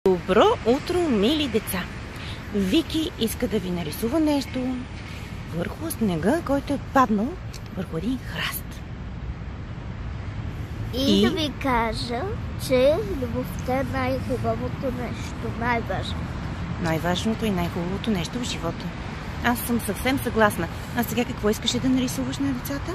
Добро утро, мили деца! Вики иска да ви нарисува нещо върху снега, който е паднал върху един храст. И да ви кажа, че любовта е най-хубавото нещо, най-важно. Най-важното и най-хубавото нещо в живота. Аз съм съвсем съгласна. А сега какво искаш да нарисуваш на децата?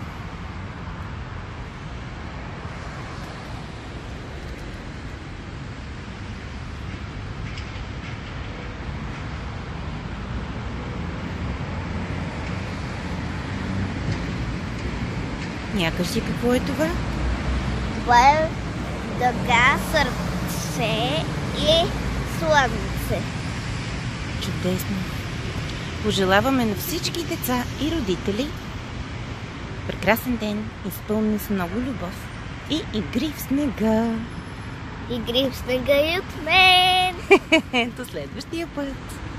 Кажи какво е това? Това е дъга, сърце и слънце. Чудесно! Пожелаваме на всички деца и родители прекрасен ден, изпълнен с много любов и игри в снега. Игри в снега и от мен! До следващия път!